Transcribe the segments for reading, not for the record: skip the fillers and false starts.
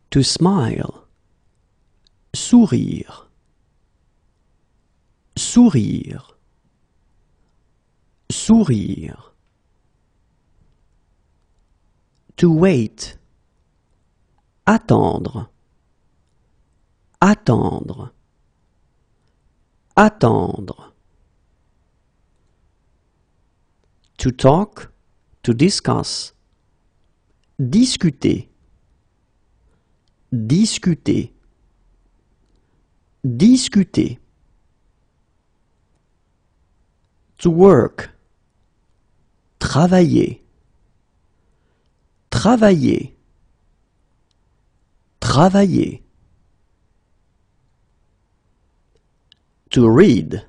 To smile. Sourire. Sourire. Sourire. To wait. Attendre. Attendre. Attendre. To talk. To discuss. Discuter. Discuter. Discuter. To work. Travailler. Travailler. Travailler. To read.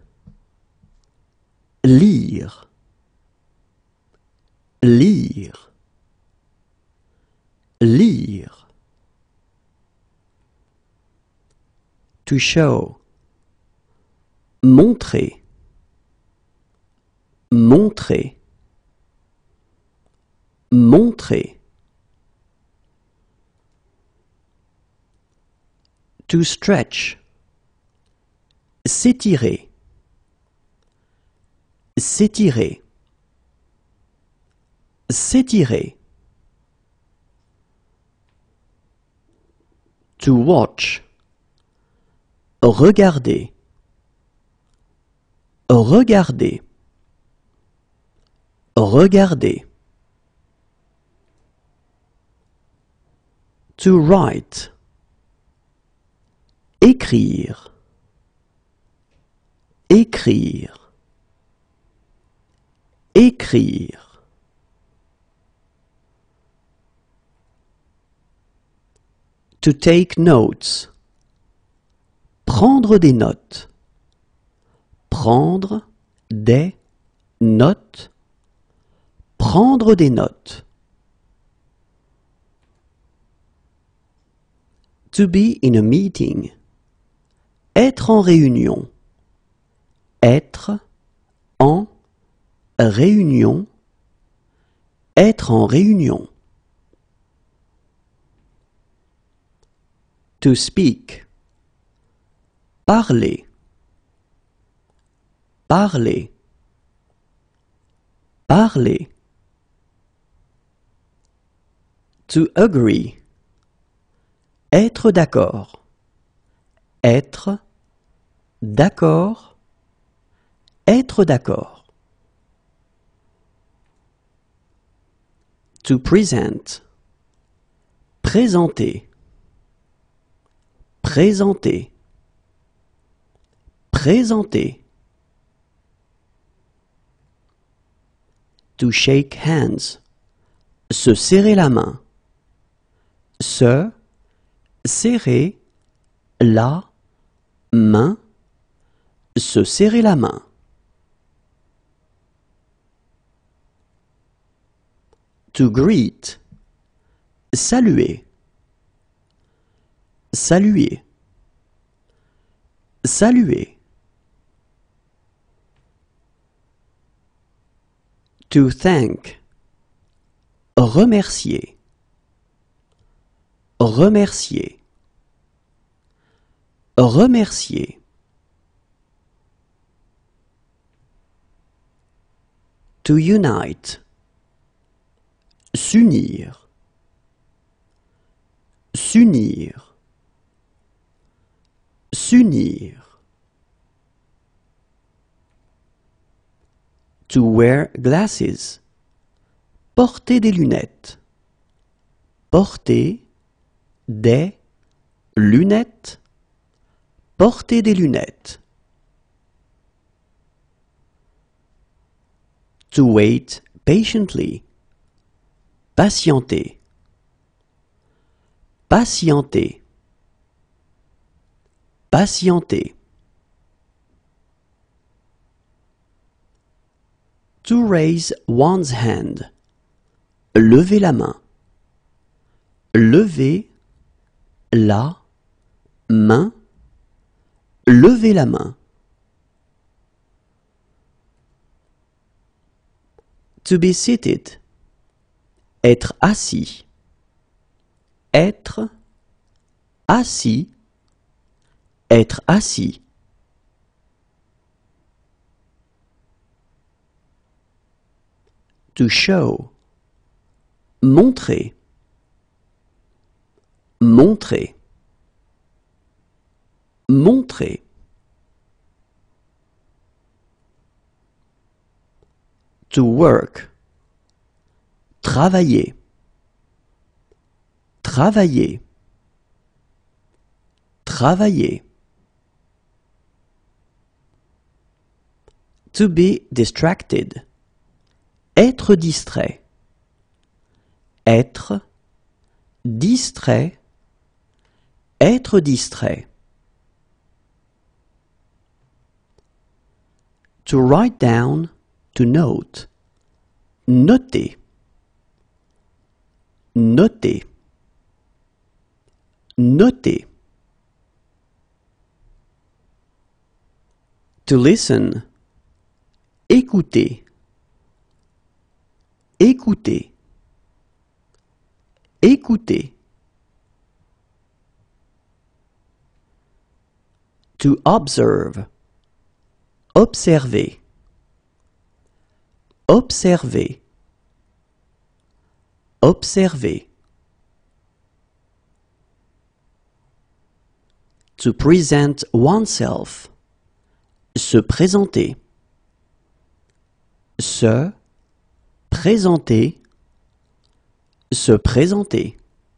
Lire. Lire. Lire. To show. Montrer. Montrer. Montrer. To stretch. S'étirer. S'étirer. S'étirer. To watch. Regarder. Regarder. Regarder. To write. Écrire. Écrire. Écrire. To take notes. Prendre des notes. Prendre des notes. Prendre des notes. To be in a meeting. Être en réunion. Être en réunion. Être en réunion. To speak. Parler. Parler. Parler. To agree. Être d'accord. Être d'accord. Être d'accord. To present. Présenter. Présenter. Présenter. To shake hands. Se serrer la main. Se serrer la main. Se serrer la main. To greet. Saluer. Saluer. Saluer. To thank. Remercier. Remercier. Remercier. To unite. S'unir. S'unir. S'unir. To wear glasses. Porter des lunettes. Porter des lunettes. Porter des lunettes. To wait patiently. Patienter. Patienter. Patienter. To raise one's hand. Lever la main. Lever la main. Lever la main. To be seated. Être assis. Être assis, être assis. To show, montrer, montrer, montrer. To work, travailler, travailler, travailler. To be distracted, être distrait, être distrait, être distrait. To write down, to note, noter, noter, noter. To listen, écouter, écouter, écouter. To observe, observer, observer, observer. To present oneself, se présenter, se présenter, se présenter.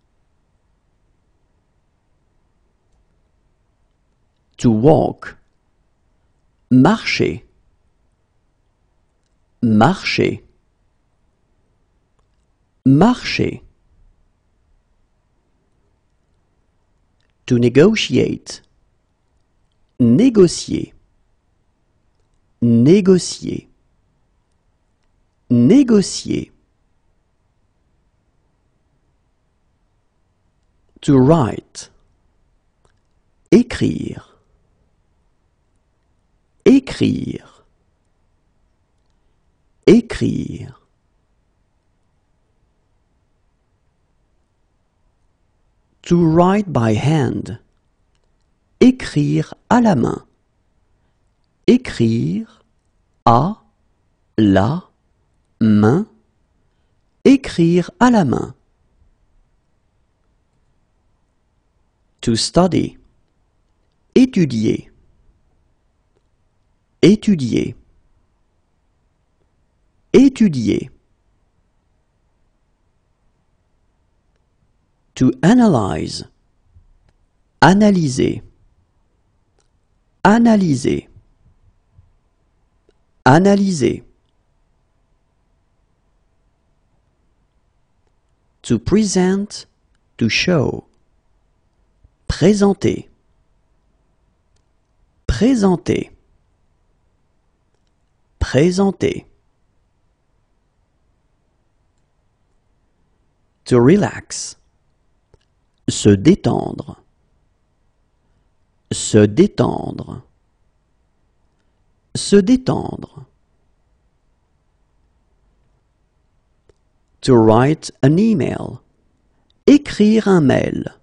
To walk, marcher, marcher, marcher. To negotiate, négocier, négocier, négocier. To write, écrire, écrire, écrire. To write by hand, écrire à la main, écrire à la main, écrire à la main. To study, étudier, étudier, étudier. To analyze, analyser, analyser, analyser. To present, to show, présenter, présenter, présenter. To relax, se détendre, se détendre, se détendre. To write an email, écrire un mail,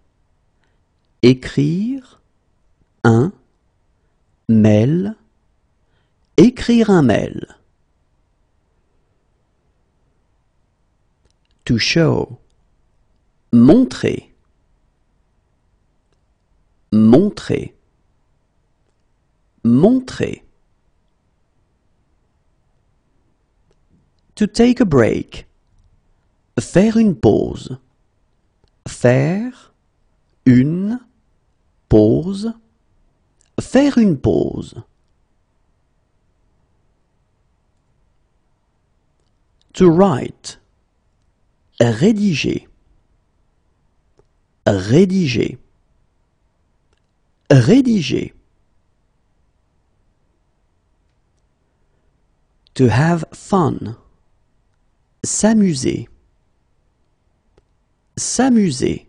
écrire un mail, écrire un mail. To show, montrer, montrer, montrer. To take a break, faire une pause, faire une pause, faire une pause. To write, rédiger, rédiger, rédiger. To have fun, s'amuser, s'amuser,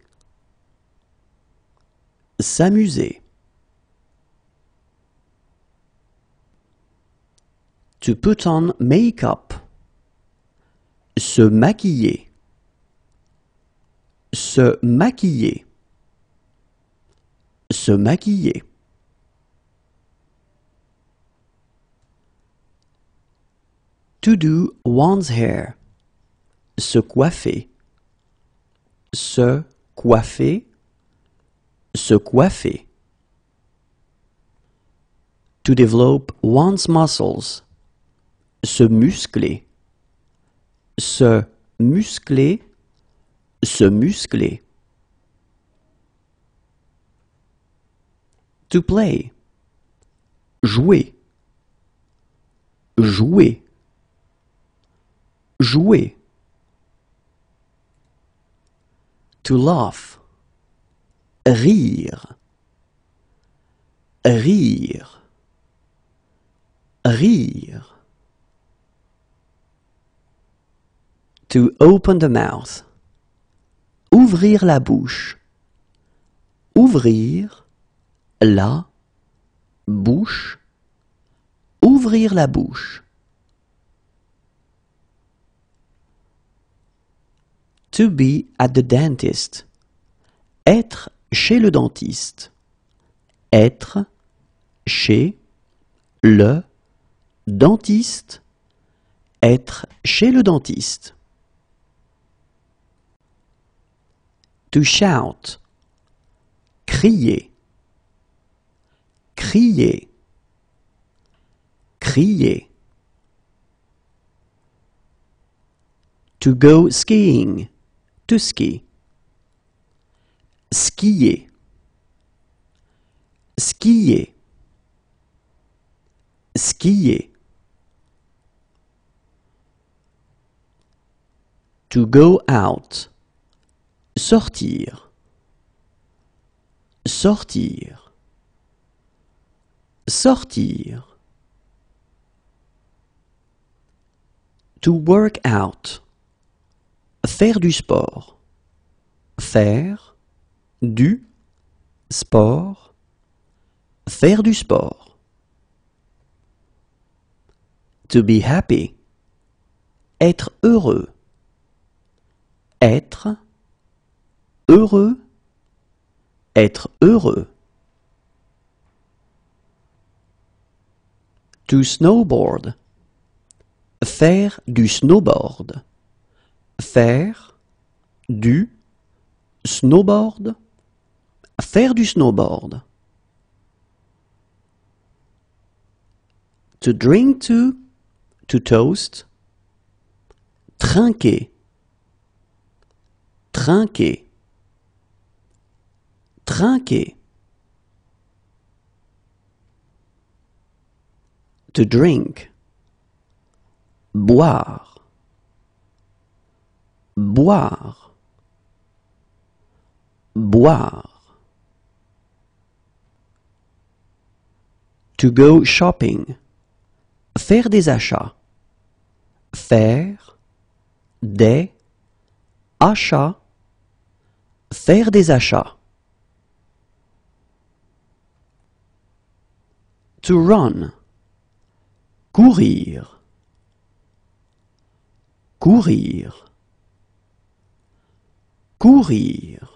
s'amuser. To put on make-up, se maquiller, se maquiller, se maquiller. To do one's hair, se coiffer. Se coiffer, se coiffer. To develop one's muscles, se muscler. Se muscler, se muscler. To play, jouer. Jouer. Jouer. To laugh, rire. Rire. Rire. To open the mouth, ouvrir la bouche. Ouvrir la bouche. Ouvrir la bouche. To be at the dentist, être chez le dentiste. Être chez le dentiste. Être chez le dentiste. To shout, crier. Crier. Crier. To go skiing, to ski. Skier. Skier. Skier. To go out, sortir. Sortir. Sortir. To work out, faire du sport. Faire du sport. Faire du sport. To be happy, être heureux. Être heureux. Être heureux. To snowboard, faire du snowboard. Faire du snowboard. Faire du snowboard. To drink to toast. Trinquer. Trinquer. Trinquer. To drink. Boire. Boire. Boire. To go shopping. Faire des achats. Faire des achats. Faire des achats. To run. Courir. Courir. Courir.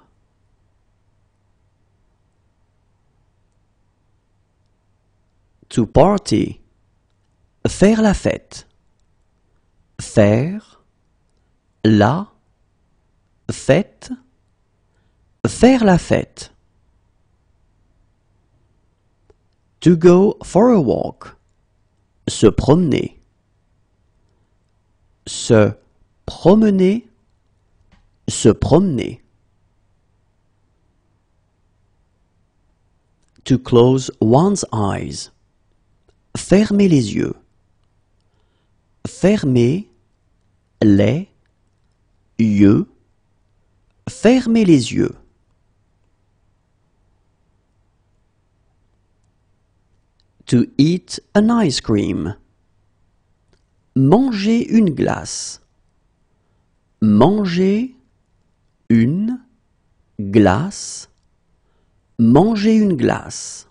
To party. Faire la fête. Faire la fête. Faire la fête. To go for a walk. Se promener. Se promener. Se promener. To close one's eyes. Fermer les yeux. Fermer les yeux. Fermer les yeux. To eat an ice cream. Manger une glace. Manger une glace. Manger une glace.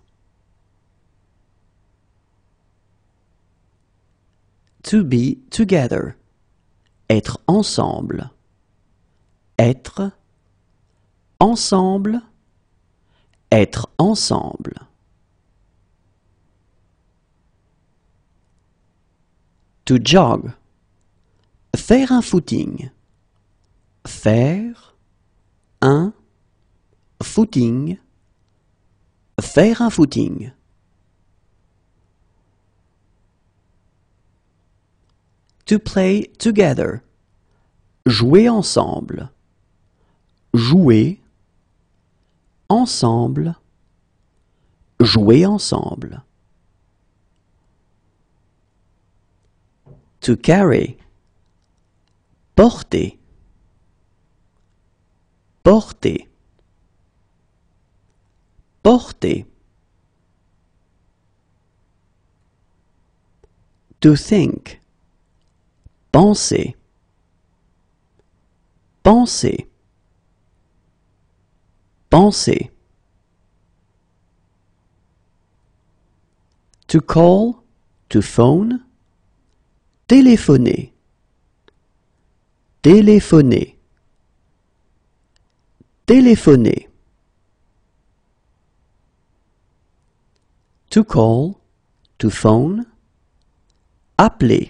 To be together. Être ensemble. Être ensemble. être ensemble. To jog, faire un footing. Faire un footing. Faire un footing. To play together. Jouer ensemble. Jouer ensemble. Jouer ensemble. To carry. Porter. Porter. Porter. To think. Penser. Penser. Penser. To call, to phone. Téléphoner. Téléphoner. Téléphoner. To call, to phone. Appeler.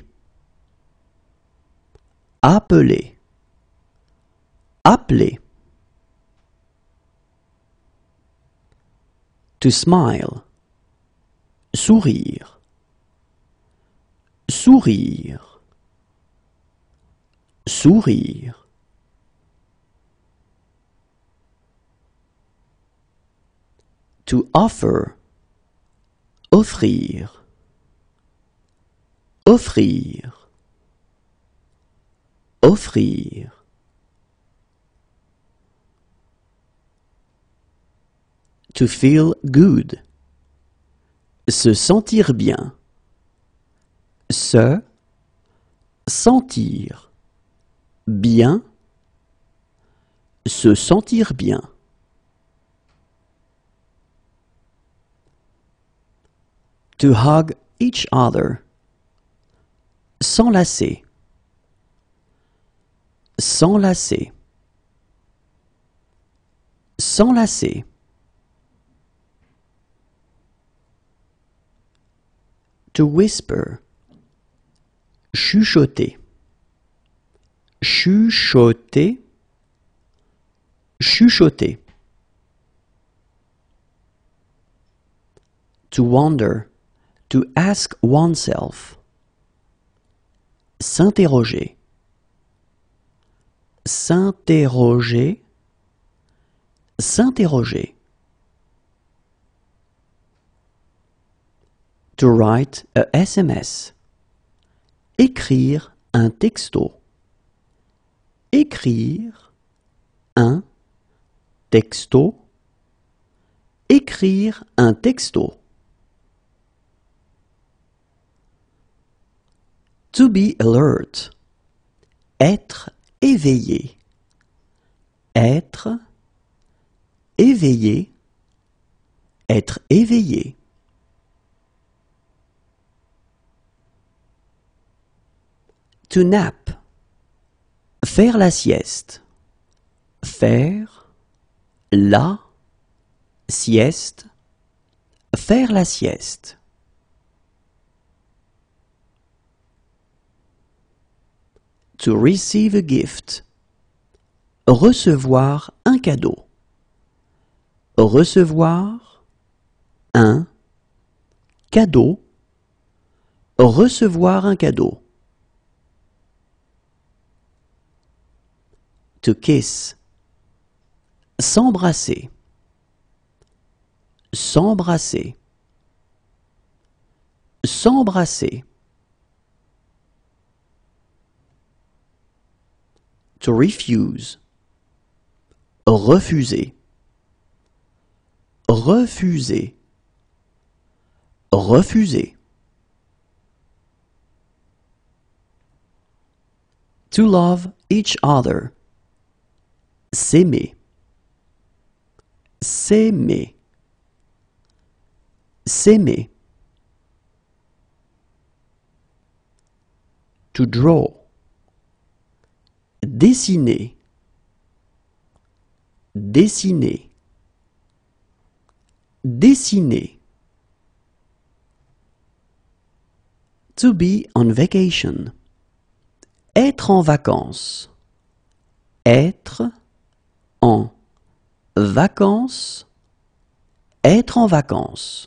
Appeler. Appeler. To smile. Sourire. Sourire. Sourire. To offer. Offrir. Offrir. Offrir. To feel good. Se sentir bien. Se sentir bien. Se sentir bien. To hug each other. S'enlacer. S'enlacer. S'enlacer. To whisper. Chuchoter. Chuchoter. Chuchoter. To wonder. To ask oneself. S'interroger. S'interroger. S'interroger. To write a SMS. Écrire un texto. Écrire un texto. Écrire un texto. To be alert. Être éveillé. Être éveillé. Être éveillé. To nap. Faire la sieste. Faire la sieste. Faire la sieste. To receive a gift. Recevoir un cadeau. Recevoir un cadeau. Recevoir un cadeau. To kiss. S'embrasser. S'embrasser. S'embrasser. To refuse. Refuser. Refuser. Refuser. To love each other. S'aimer. S'aimer. S'aimer. To draw. Dessiner. Dessiner. Dessiner. To be on vacation. Être en vacances. Être en vacances. Être en vacances.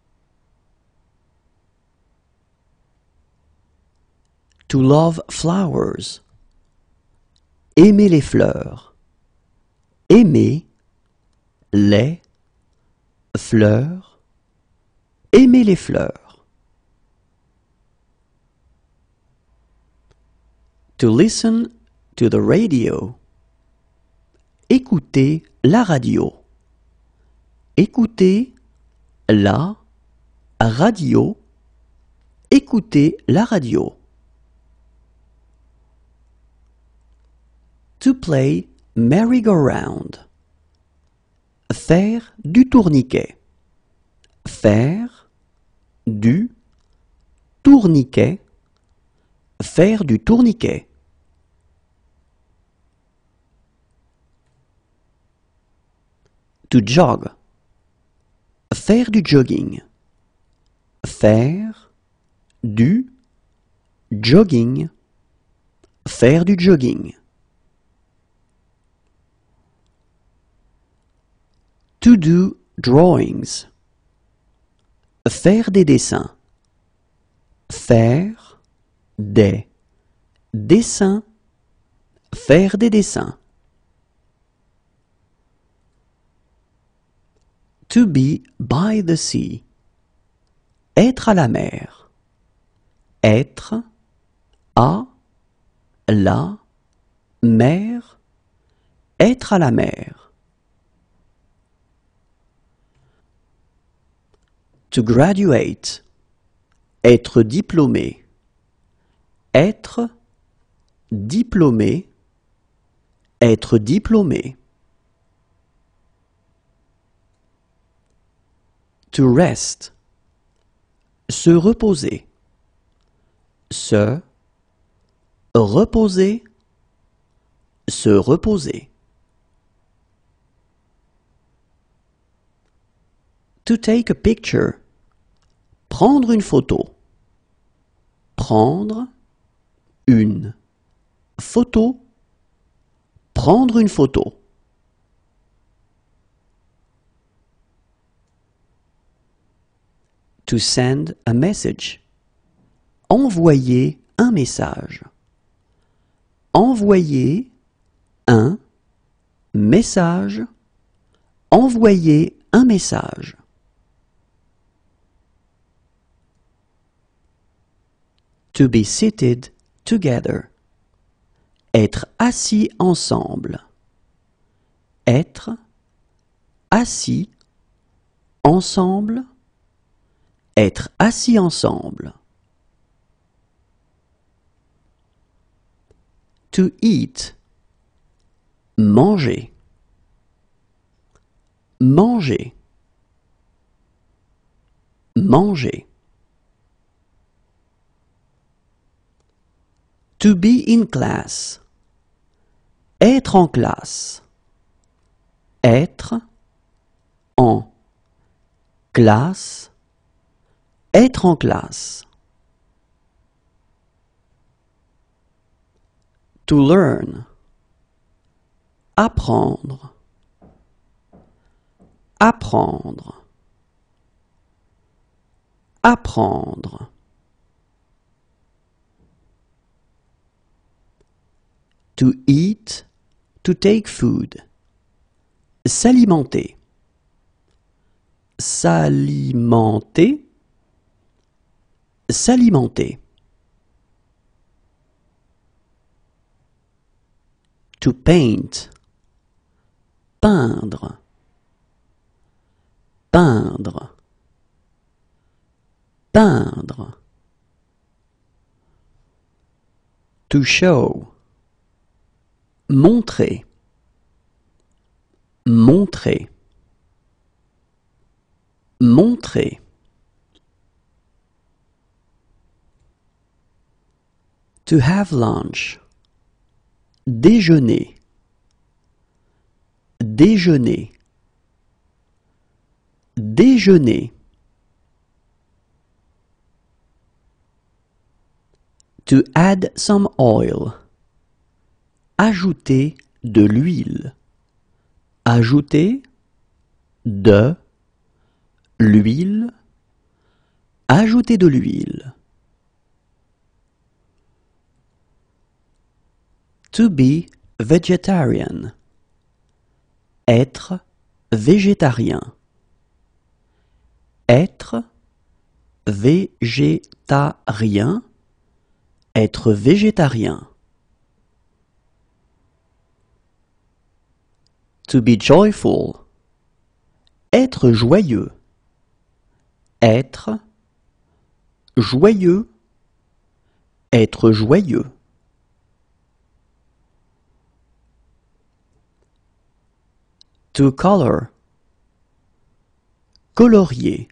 To love flowers. Aimer les fleurs. Aimer les fleurs. Aimer les fleurs. To listen to the radio. Écouter la radio. Écouter la radio. Écouter la radio. To play merry-go-round. Faire du tourniquet. Faire du tourniquet. Faire du tourniquet. To jog. Faire du jogging. Faire du jogging. Faire du jogging. To do drawings. Faire des dessins. Faire des dessins. Faire des dessins. To be by the sea. Être à la mer. Être à la mer. Être à la mer. To graduate. Être diplômé. Être diplômé. Être diplômé. To rest. Se reposer. Se reposer. Se reposer. To take a picture. Prendre une photo. Prendre une photo. Prendre une photo. To send a message. Envoyer un message. Envoyer un message. Envoyer un message. To be seated together. Être assis ensemble. Être assis ensemble. Être assis ensemble. To eat. Manger. Manger. Manger. To be in class. Être en classe. Être en classe. Être en classe. To learn. Apprendre. Apprendre. Apprendre. To eat, to take food. S'alimenter. S'alimenter. S'alimenter. To paint. Peindre. Peindre. Peindre. To show. Montrer. Montrer. Montrer. To have lunch. Déjeuner. Déjeuner. Déjeuner. To add some oil. Ajouter de l'huile. Ajouter de l'huile. Ajouter de l'huile. To be vegetarian. Être végétarien. Être végétarien. Être végétarien. To be joyful. Être joyeux. Être joyeux. Être joyeux. To color. Colorier.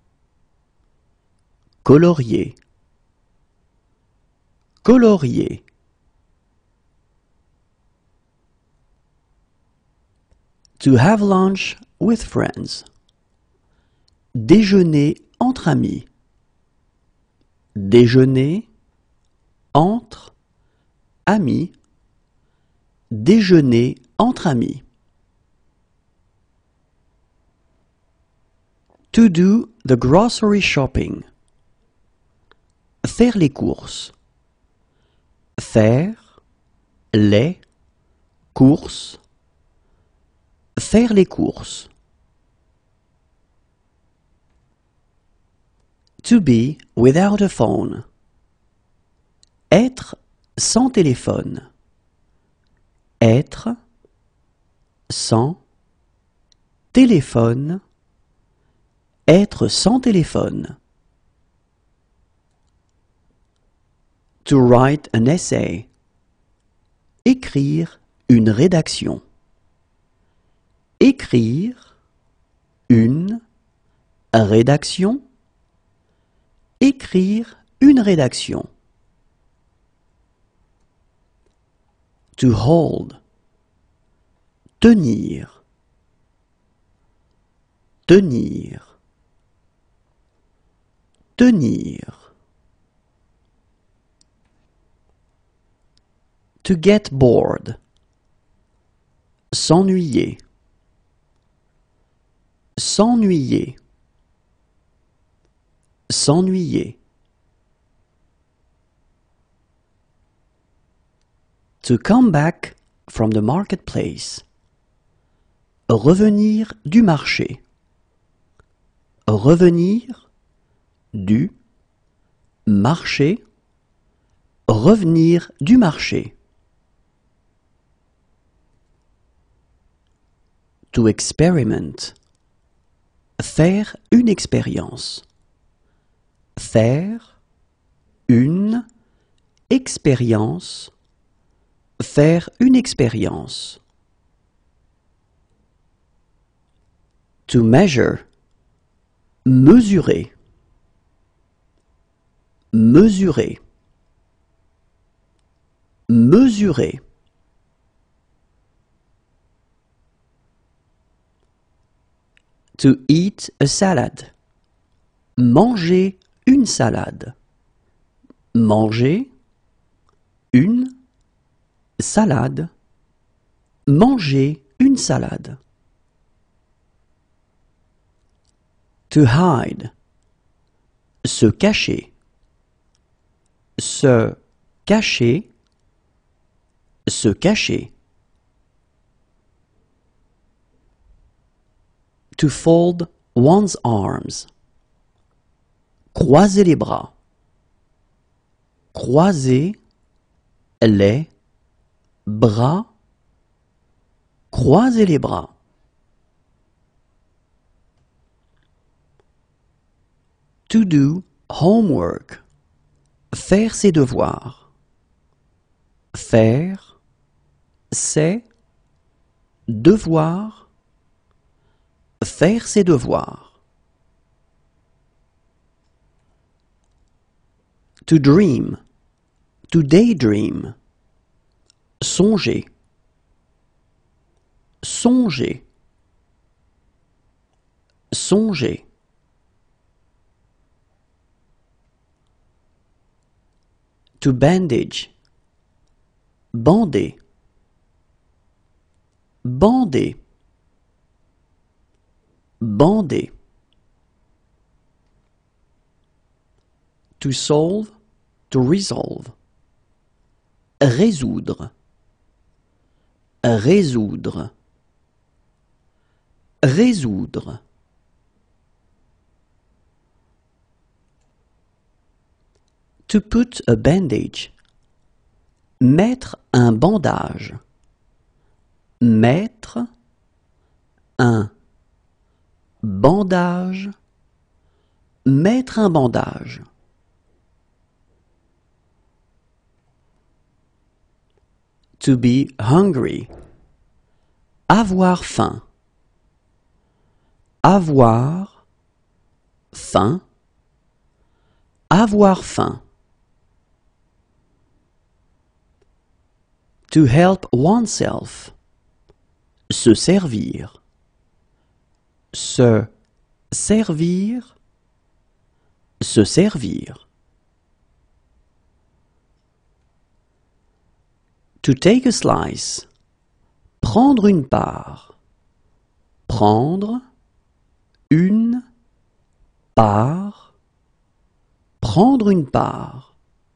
Colorier. Colorier. To have lunch with friends. Déjeuner entre amis. Déjeuner entre amis. Déjeuner entre amis. To do the grocery shopping. Faire les courses. Faire les courses. Faire les courses. To be without a phone. Être sans téléphone. Être sans téléphone. Être sans téléphone. To write an essay. Écrire une rédaction. Écrire une rédaction. Écrire une rédaction. To hold. Tenir. Tenir. Tenir. To get bored. S'ennuyer. S'ennuyer. S'ennuyer. To come back from the marketplace. Revenir du marché. Revenir du marché. Revenir du marché. To experiment. Faire une expérience. Faire une expérience. Faire une expérience. To measure. Mesurer. Mesurer. Mesurer. To eat a salad. Manger une salade. Manger une salade. Manger une salade. To hide. Se cacher. Se cacher. Se cacher. To fold one's arms. Croiser les bras. Croiser les bras. Croiser les bras. To do homework. Faire ses devoirs. Faire ses devoirs. Faire ses devoirs. To dream. To daydream. Songer. Songer. songer. To bandage. Bander. Bander. Bander. To solve, to resolve. Résoudre. Résoudre. Résoudre. To put a bandage. Mettre un bandage. Mettre un bandage. Mettre un bandage. To be hungry. Avoir faim. Avoir faim. Avoir faim. To help oneself. Se servir. Se servir. Se servir. To take a slice. Prendre une part. Prendre une part. Prendre une part.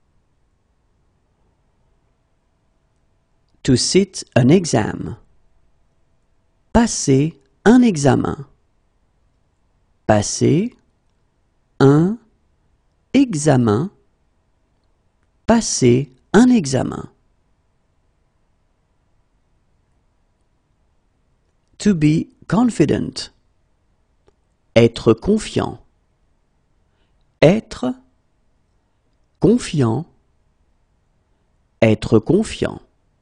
To sit an exam. Passer un examen. Passer un examen. Passer un examen. To be confident. Être confiant. Être confiant. Être confiant.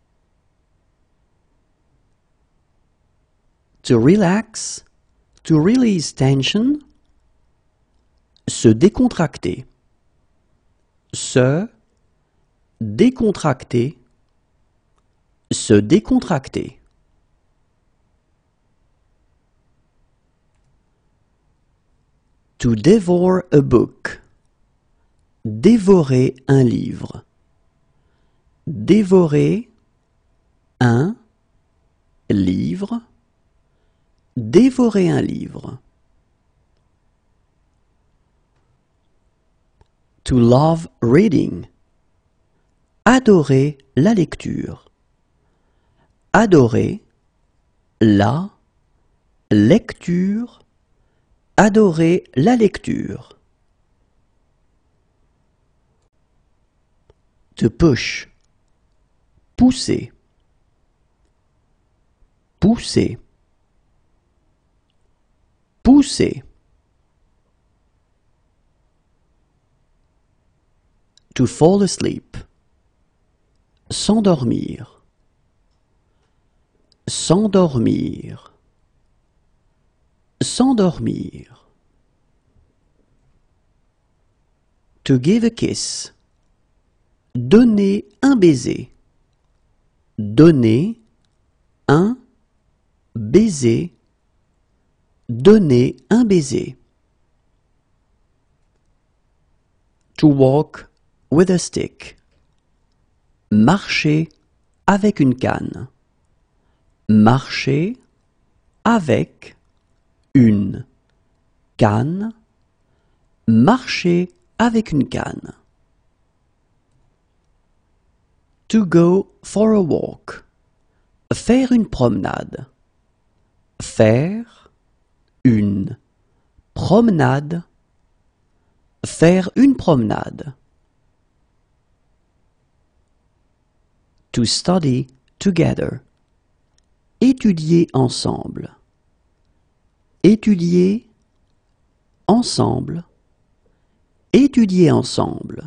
To relax. To release tension. Se décontracter. Se décontracter. Se décontracter. To devour a book. Dévorer un livre. Dévorer un livre. Dévorer un livre. To love reading. Adorer la lecture. Adorer la lecture. Adorer la lecture. To push. Pousser. Pousser. Pousser. To fall asleep. S'endormir. S'endormir. S'endormir. To give a kiss. Donner un baiser. Donner un baiser. Donner un baiser. To walk with a stick. Marcher avec une canne. Marcher avec une canne. Marcher avec une canne. To go for a walk. Faire une promenade. Faire une promenade. Faire une promenade. To study together. Étudier ensemble. Étudier ensemble. Étudier ensemble.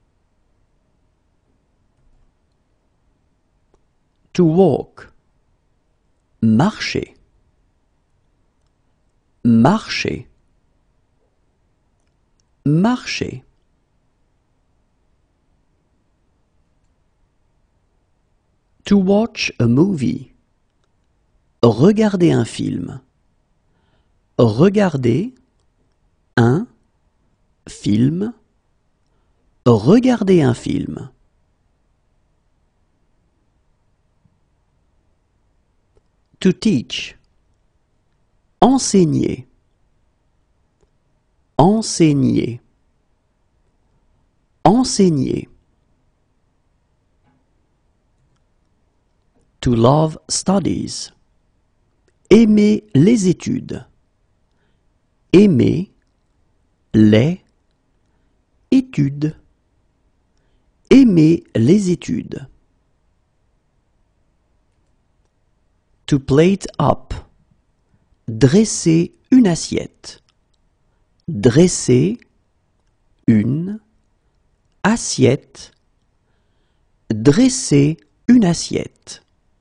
To walk. Marcher. Marcher. Marcher. To watch a movie. Regarder un film. regarder un film. Regarder un film. To teach. Enseigner. Enseigner. Enseigner. To love studies. Aimer les études. Aimer les études. Aimer les études. To plate up. Dresser une assiette. Dresser une assiette. Dresser une assiette.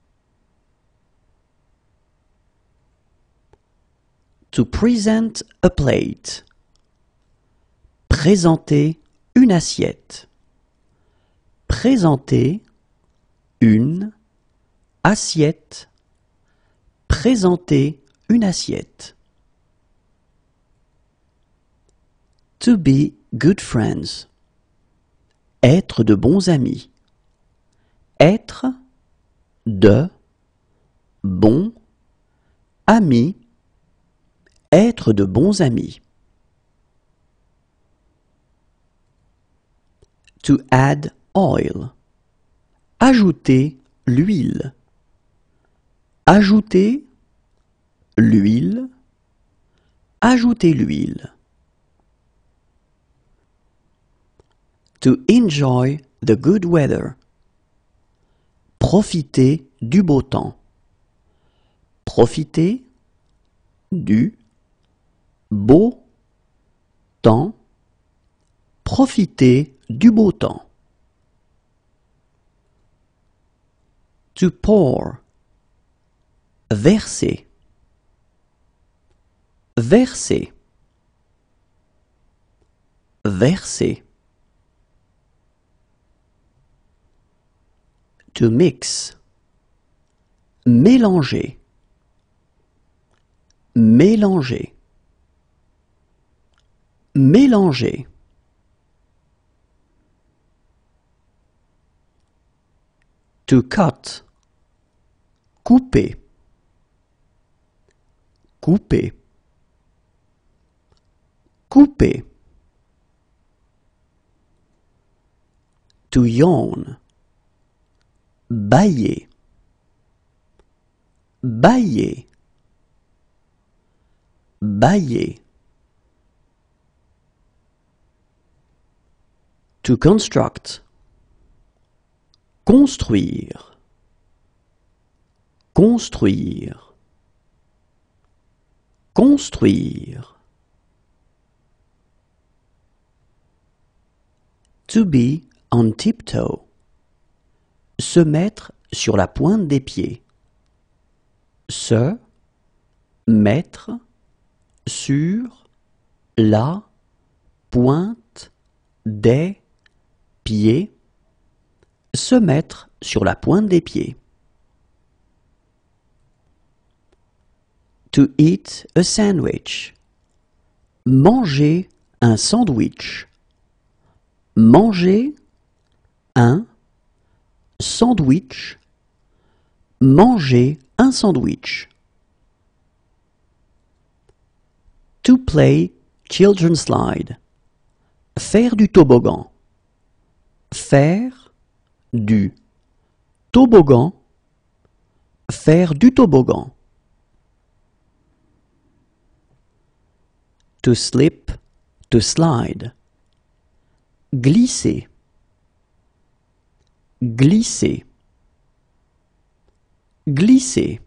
To present a plate. Présenter une assiette. Présenter une assiette. Présenter une assiette. To be good friends. Être de bons amis. Être de bons amis. Être de bons amis. To add oil. Ajouter l'huile. Ajouter l'huile. Ajouter l'huile. To enjoy the good weather. Profiter du beau temps. Profiter du beau temps. Profiter du beau temps. To pour. Verser. Verser. Verser. To mix. Mélanger. Mélanger. Mélanger. To cut. Couper. Couper. Couper. To yawn. Bâiller. Bâiller. Bâiller. To construct. Construire. Construire. Construire. To be on tiptoe. Se mettre sur la pointe des pieds. Se mettre sur la pointe des pieds. Se mettre sur la pointe des pieds. To eat a sandwich. Manger un sandwich. Manger un sandwich. Manger un sandwich. To play children's slide. Faire du toboggan. Faire du toboggan. Faire du toboggan. To slip, to slide. Glisser. Glisser. Glisser.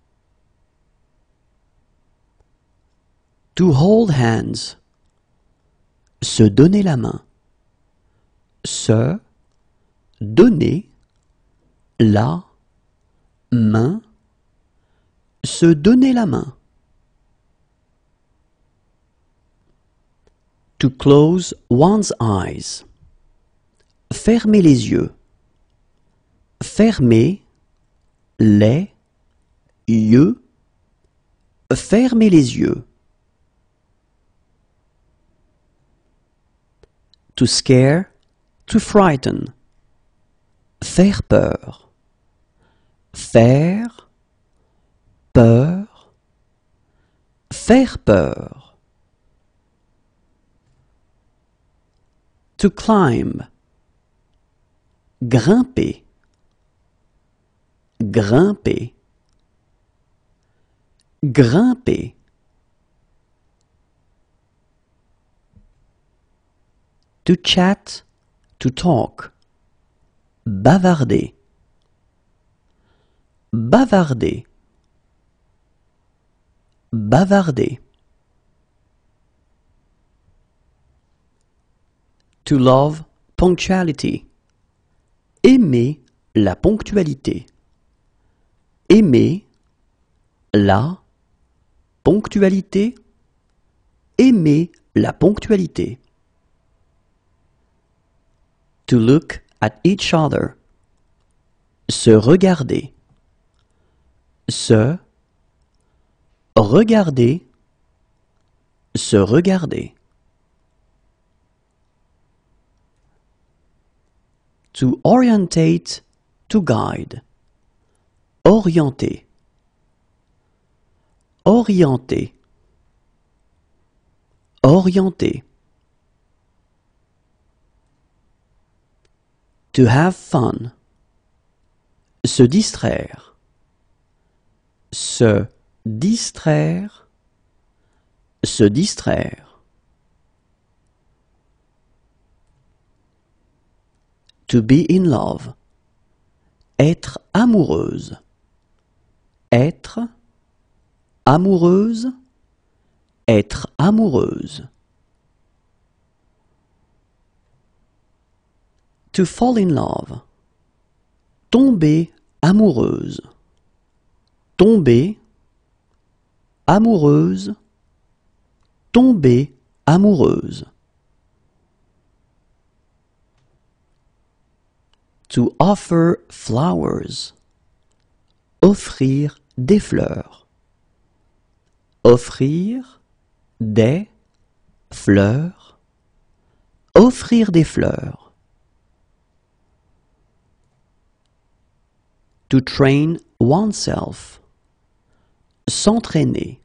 To hold hands. Se donner la main. Se donner la main. Se donner la main. To close one's eyes. Fermer les yeux. Fermer les yeux. Fermer les yeux. to scare, to frighten. Faire peur. Faire peur. Faire peur. To climb. Grimper. Grimper. Grimper. To chat, to talk. Bavarder. Bavarder. Bavarder. To love punctuality. Aimer la ponctualité. Aimer la ponctualité. Aimer la ponctualité. To look at each other. Se regarder. Se regarder. Se regarder. To orientate, to guide. Orienter. Orienter. Orienter. To have fun. Se distraire. Se distraire. Se distraire. To be in love. Être amoureuse. Être amoureuse. Être amoureuse. To fall in love. Tomber amoureuse. Tomber amoureuse. Tomber amoureuse. To offer flowers. Offrir des fleurs. Offrir des fleurs. Offrir des fleurs. To train oneself. S'entraîner.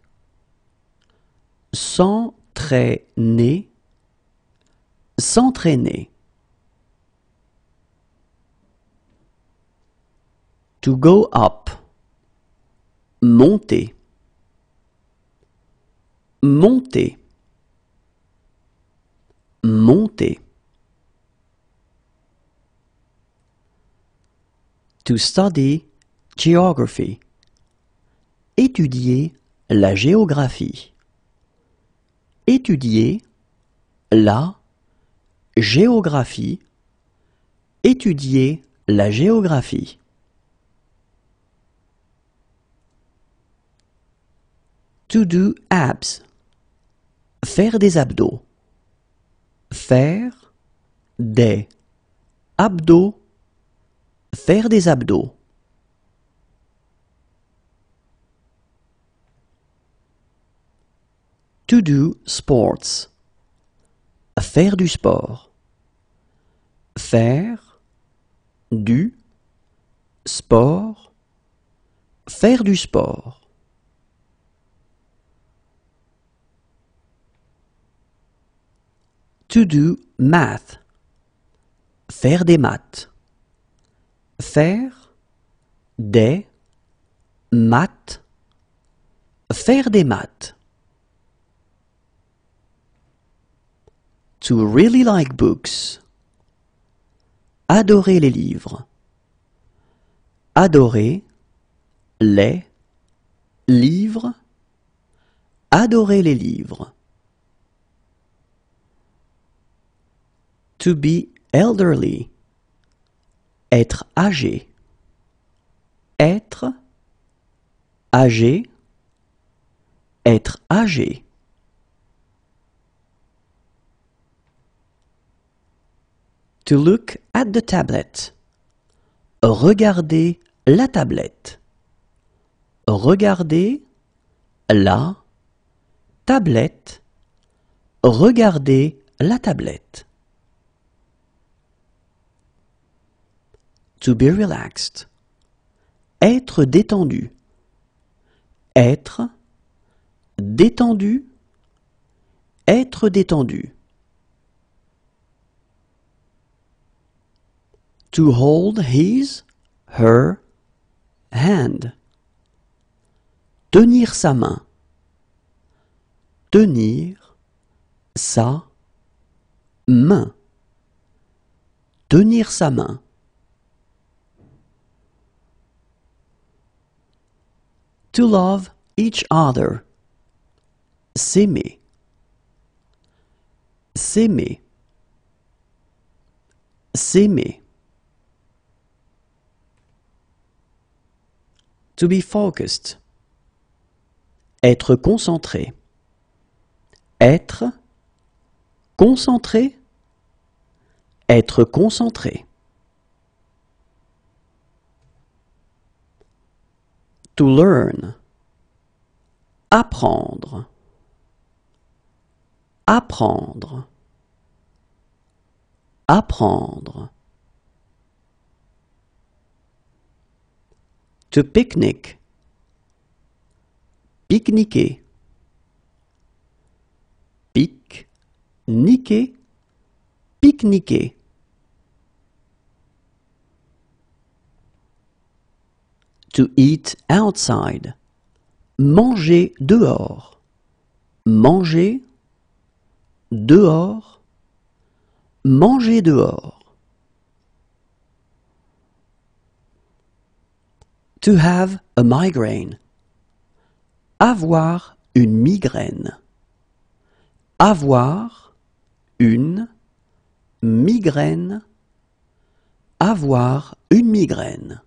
S'entraîner. S'entraîner. To go up. Monter. Monter. Monter. To study geography. Étudier la géographie. Étudier la géographie. Étudier la géographie. To do abs. Faire des abdos. Faire des abdos. Faire des abdos. To do sports. Faire du sport. Faire du sport. Faire du sport. To do math. Faire des maths. Faire des maths. Faire des maths. To really like books. Adorer les livres. Adorer les livres. Adorer les livres. To be elderly. Être âgé. Être âgé. Être âgé. To look at the tablet. Regarder la tablette. Regarder la tablette. Regarder la tablette. to be relaxed. Être détendu. Être détendu. Être détendu. To hold his, her hand. Tenir sa main. Tenir sa main. Tenir sa main. To love each other. S'aimer. S'aimer. S'aimer. To be focused. Être concentré. Être concentré. Être concentré. To learn. Apprendre. Apprendre. Apprendre. To picnic. Pique-niquer. Pique-niquer. Pique-niquer. To eat outside. Manger dehors. Manger dehors. Manger dehors. To have a migraine. Avoir une migraine. Avoir une migraine. Avoir une migraine.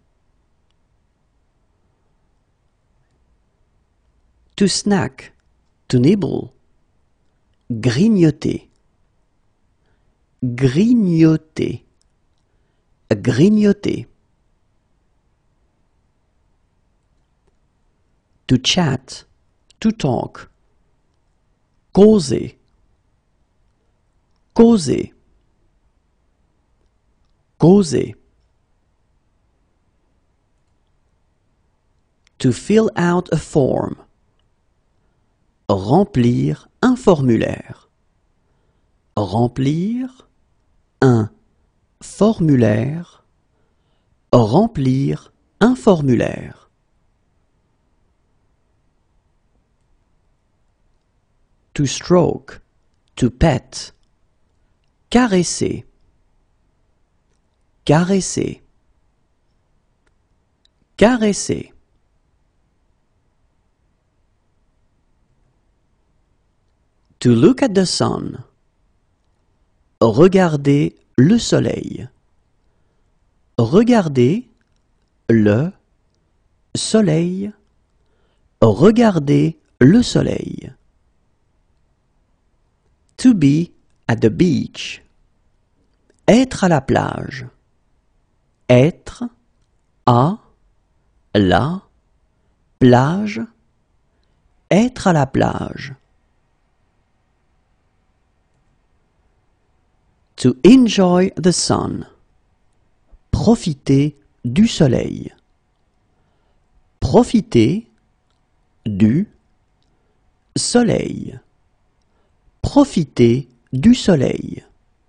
To snack. To nibble. Grignoter. Grignoter. Grignoter. To chat. To talk. Causer. Causer. Causer. To fill out a form. Remplir un formulaire. Remplir un formulaire. Remplir un formulaire. To stroke. To pet. Caresser. Caresser. Caresser. To look at the sun. Regarder le soleil. Regarder le soleil. Regarder le soleil. To be at the beach. Être à la plage. Être à la plage. Être à la plage. To enjoy the sun. Profiter du soleil. Profiter du soleil. Profiter du soleil.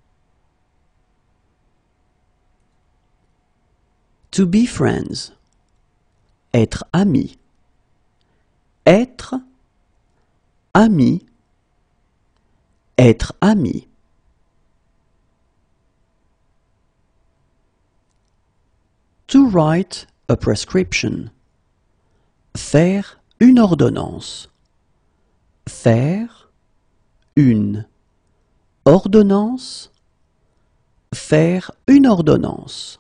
To be friends. Être ami. Être ami. Être ami. To write a prescription. Faire une ordonnance. Faire une ordonnance. Faire une ordonnance.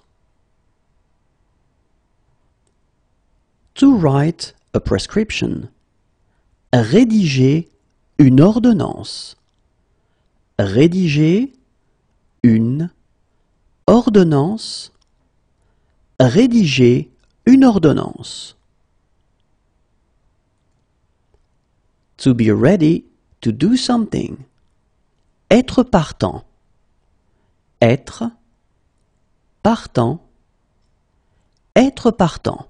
To write a prescription. Rédiger une ordonnance. Rédiger une ordonnance. Rédiger une ordonnance. To be ready to do something. Être partant. Être partant. Être partant.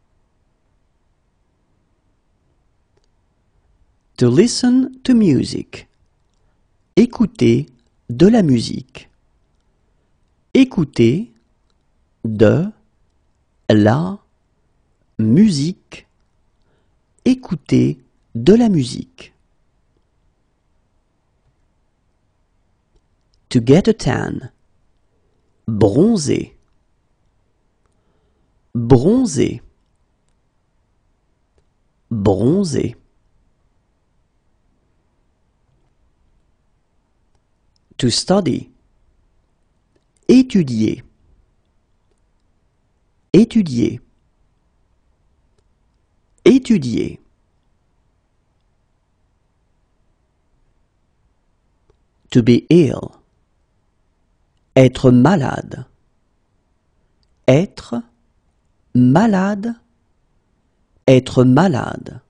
To listen to music. Écouter de la musique. Écouter de la musique. Écouter de la musique. To get a tan. Bronzer. Bronzer. Bronzer. To study. Étudier. Étudier. Étudier. To be ill. Être malade. Être malade. Être malade.